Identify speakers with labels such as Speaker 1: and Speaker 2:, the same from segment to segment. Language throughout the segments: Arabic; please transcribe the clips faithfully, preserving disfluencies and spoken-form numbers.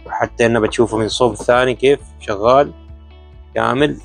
Speaker 1: وحتى انه بتشوفه من الصوب الثاني كيف شغال كامل.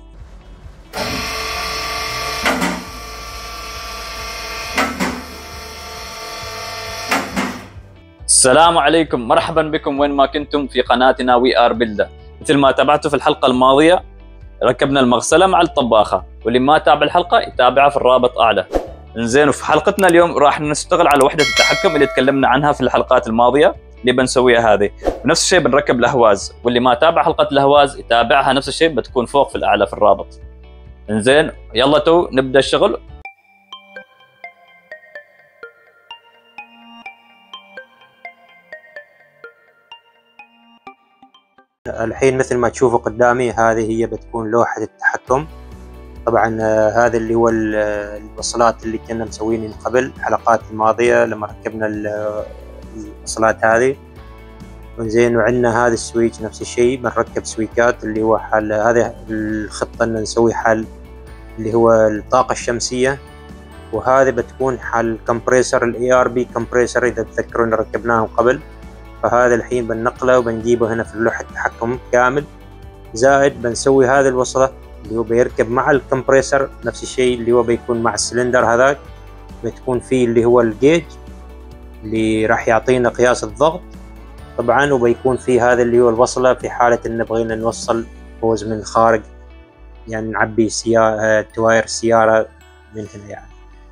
Speaker 2: السلام عليكم، مرحبا بكم وين ما كنتم في قناتنا وي ار بيلدر. مثل ما تابعتوا في الحلقة الماضية ركبنا المغسلة مع الطباخة، واللي ما تابع الحلقة يتابعها في الرابط أعلى. انزين، وفي حلقتنا اليوم راح نشتغل على وحدة التحكم اللي تكلمنا عنها في الحلقات الماضية اللي بنسويها هذه، ونفس الشيء بنركب الأهواز، واللي ما تابع حلقة الأهواز يتابعها نفس الشيء بتكون فوق في الأعلى في الرابط. انزين يلا تو نبدأ الشغل.
Speaker 1: الحين مثل ما تشوفوا قدامي هذه هي بتكون لوحة التحكم. طبعا هذا اللي هو الوصلات اللي كنا مسوين من قبل الحلقات الماضية لما ركبنا الوصلات هذه. زين، وعندنا هذا السويتش نفس الشيء بنركب سويكات اللي هو حال هذا الخطة ان نسوي حال اللي هو الطاقة الشمسية، وهذا بتكون حال كمبريسر الاي ار بي كمبريسر اذا تذكرون ركبناه قبل. فهذا الحين بننقله وبنجيبه هنا في لوحة التحكم كامل، زائد بنسوي هذا الوصلة اللي هو بيركب مع الكمبريسر نفس الشيء اللي هو بيكون مع السلندر هذاك، بتكون فيه اللي هو الجيج اللي راح يعطينا قياس الضغط طبعا، وبيكون فيه هذا اللي هو الوصلة في حالة ان بغينا نوصل هوز من الخارج، يعني نعبي سيارة تواير السيارة من هنا يعني.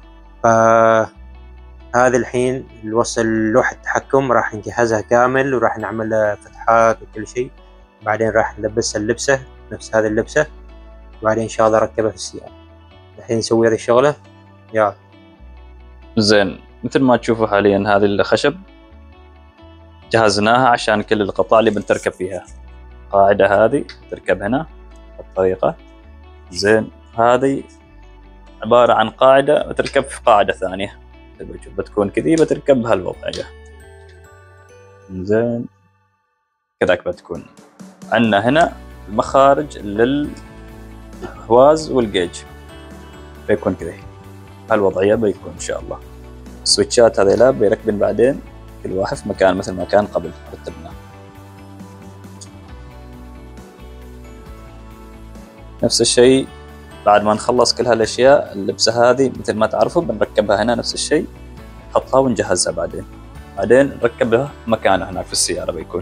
Speaker 1: فهذا الحين الوصل لوحة التحكم راح نجهزها كامل وراح نعمل لها فتحات وكل شيء، بعدين راح نلبسها اللبسة نفس هذه اللبسة، وبعدين ان شاء الله نركبها في السيارة. الحين نسوي هذه الشغلة. يلا
Speaker 2: زين، مثل ما تشوفوا حاليا هذه الخشب جهزناها عشان كل القطع اللي بنتركب فيها. قاعدة هذه تركب هنا بالطريقة. زين، هذه عبارة عن قاعدة بتركب في قاعدة ثانية، بتكون كذي بتركب بهالوضعية. زين كذاك بتكون عندنا هنا المخارج للهواز والجيج، بيكون كذي هالوضعية بيكون ان شاء الله. السويتشات هذيلا بيركبن بعدين كل واحد في مكان مثل ما كان قبل رتبناه. نفس الشيء بعد ما نخلص كل هالاشياء، اللبسه هذه مثل ما تعرفوا بنركبها هنا نفس الشيء، نحطها ونجهزها بعدين بعدين نركبها مكانها هناك في السياره بيكون.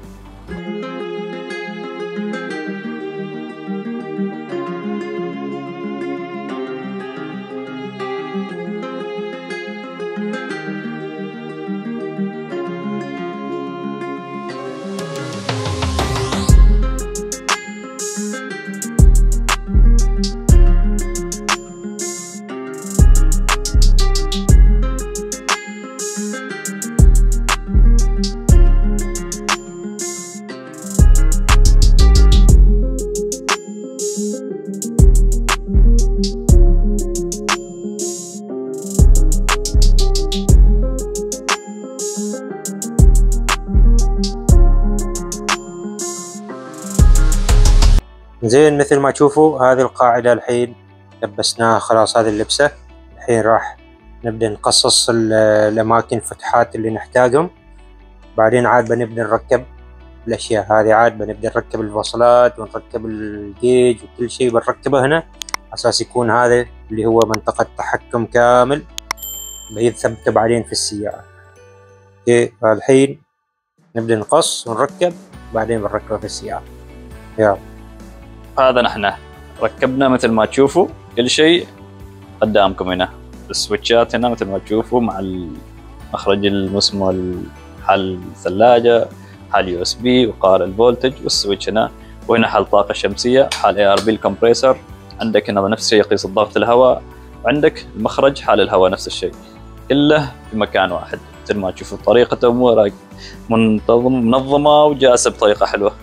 Speaker 1: زين، مثل ما تشوفوا هذه القاعدة الحين لبسناها خلاص. هذه اللبسة الحين راح نبدأ نقصص الأماكن الفتحات اللي نحتاجهم، بعدين عاد بنبدأ نركب الأشياء هذه. عاد بنبدأ نركب الوصلات ونركب الجيج وكل شيء بنركبه هنا، أساس يكون هذا اللي هو منطقة تحكم كامل بيثبته بعدين في السيارة. اوكي، فالحين نبدأ نقص ونركب بعدين بنركبه في السيارة. يلا
Speaker 2: هذا نحن ركبنا مثل ما تشوفوا كل شيء قدامكم هنا. السويتشات هنا مثل ما تشوفوا مع المخرج المسمى حل الثلاجة، حل يو اس بي، وقار الفولتج، والسويتش هنا، وهنا حل طاقة شمسية، حل اي ار بي الكمبريسر. عندك هنا نفس الشيء يقيس الضغط الهواء، وعندك المخرج حال الهواء نفس الشيء، كله في مكان واحد. مثل ما تشوفوا طريقة امورك منتظم منظمة وجالسة بطريقة حلوة.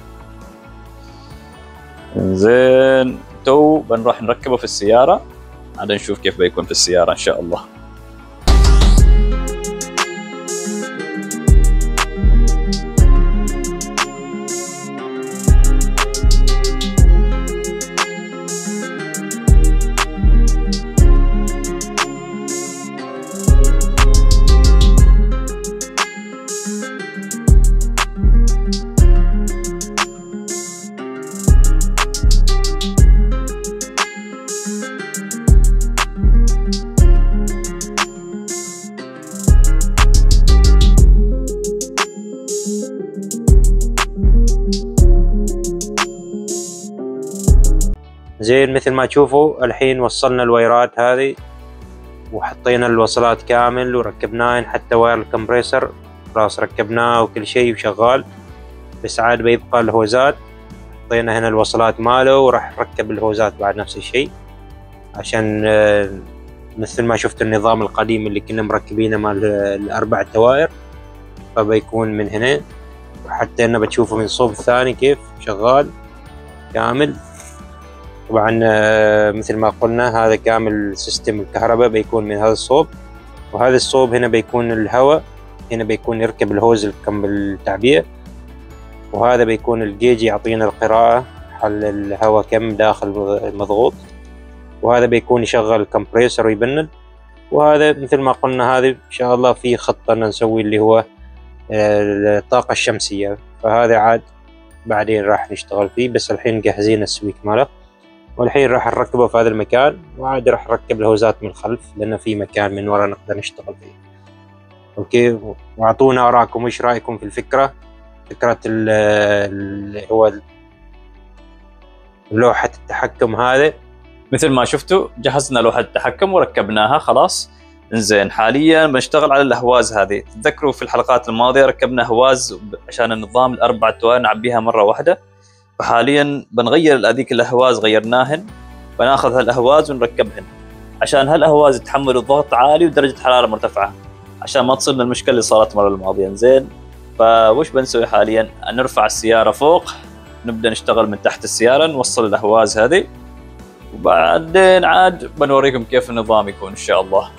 Speaker 2: زين، تو بنروح نركبه في السيارة، عاد نشوف كيف بيكون في السيارة إن شاء الله.
Speaker 1: زين مثل ما تشوفوا الحين وصلنا الوايرات هذه وحطينا الوصلات كامل وركبناهن، حتى واير الكمبريسر خلاص ركبناه وكل شيء وشغال، بس عاد بيبقى الهوزات. حطينا هنا الوصلات ماله وراح نركب الهوزات بعد نفس الشيء، عشان مثل ما شفت النظام القديم اللي كنا مركبينه مال الأربع دوائر، فبيكون من هنا. وحتى هنا بتشوفوا من الصوب الثاني كيف شغال كامل. طبعا مثل ما قلنا هذا كامل سيستم الكهرباء بيكون من هذا الصوب، وهذا الصوب هنا بيكون الهواء، هنا بيكون يركب الهوز التعبئة، وهذا بيكون الجيج يعطينا القراءة حل الهواء كم داخل المضغوط، وهذا بيكون يشغل الكمبريسر ويبند. وهذا مثل ما قلنا هذا ان شاء الله في خطة نسوي اللي هو الطاقة الشمسية، فهذا عاد بعدين راح نشتغل فيه، بس الحين مجهزين السويك ماله، والحين راح نركبه في هذا المكان، وعاد راح نركب الهوزات من الخلف لأن في مكان من ورا نقدر نشتغل فيه. اوكي، واعطونا آراءكم، ايش رأيكم في الفكرة، فكرة اللي هو لوحة التحكم هذا.
Speaker 2: مثل ما شفتوا جهزنا لوحة التحكم وركبناها خلاص. انزين حاليا بنشتغل على الاهواز هذه. تذكروا في الحلقات الماضيه ركبنا هواز عشان النظام الاربع دوائر نعبيها مره واحده، فحاليا بنغير هذيك الاهواز، غيرناهن، بناخذ هالاهواز ونركبهن عشان هالاهواز يتحملوا ضغط عالي ودرجه حراره مرتفعه، عشان ما تصير لنا المشكله اللي صارت المره الماضيه. انزين فوش بنسوي حاليا؟ نرفع السياره فوق، نبدا نشتغل من تحت السياره، نوصل الاهواز هذه، وبعدين عاد بنوريكم كيف النظام يكون ان شاء الله.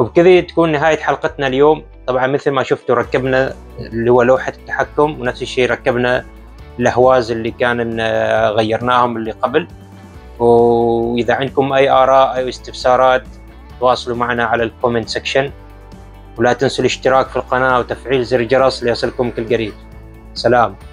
Speaker 1: وبكذا تكون نهاية حلقتنا اليوم. طبعا مثل ما شفتوا ركبنا اللي هو لوحة التحكم، ونفس الشيء ركبنا الأهواز اللي كان غيرناهم اللي قبل. وإذا عندكم أي آراء أو استفسارات تواصلوا معنا على الكومنت سكشن، ولا تنسوا الاشتراك في القناة وتفعيل زر الجرس ليصلكم كل قريب. سلام.